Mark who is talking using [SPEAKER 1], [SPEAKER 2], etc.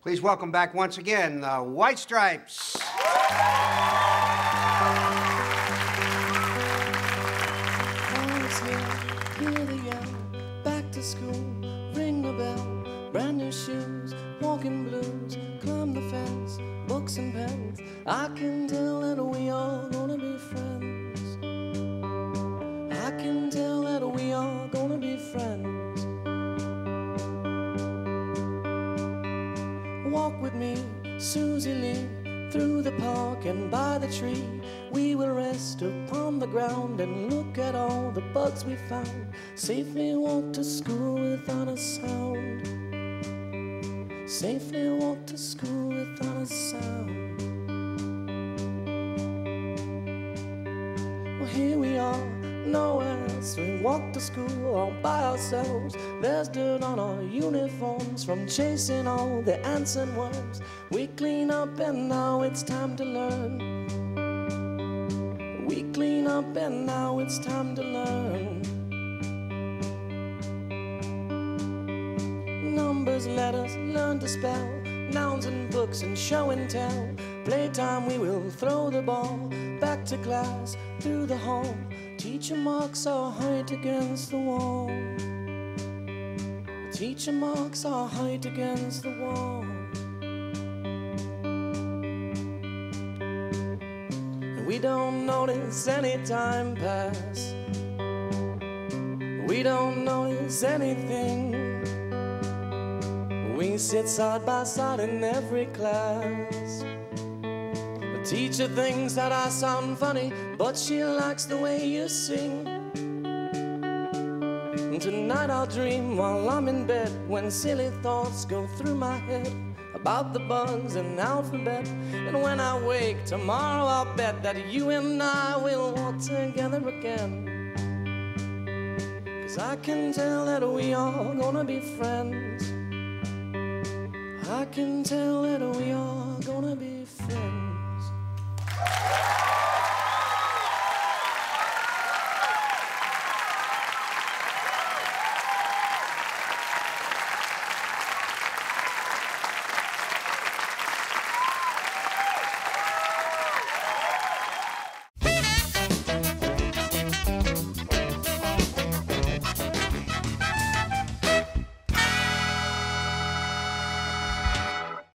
[SPEAKER 1] Please welcome back once again the White Stripes.
[SPEAKER 2] Hear the yell, back to school, ring the bell, brand new shoes, walking blues, climb the fence, books and pens. I can tell that we all gonna be friends. I can tell that we all gonna be friends. Walk with me, Susie Lee, through the park and by the tree. We will rest upon the ground and look at all the bugs we found. Safely walk to school without a sound. Safely walk to school without a sound. Well, here we are, nowhere else. We walk to school all by ourselves. There's dirt on our uniforms from chasing all the ants and worms. We clean up and now it's time to learn. We clean up and now it's time to learn. Numbers, letters, learn to spell, nouns and books and show and tell. Playtime we will throw the ball, back to class, through the hall. Teacher marks our height against the wall. Teacher marks our height against the wall. We don't notice any time pass. We don't notice anything. We sit side by side in every class. The teacher thinks that I sound funny, but she likes the way you sing. And tonight I'll dream while I'm in bed, when silly thoughts go through my head about the bugs and alphabet. And when I wake tomorrow, I'll bet that you and I will walk together again. 'Cause I can tell that we all gonna be friends. I can tell that we all gonna be friends.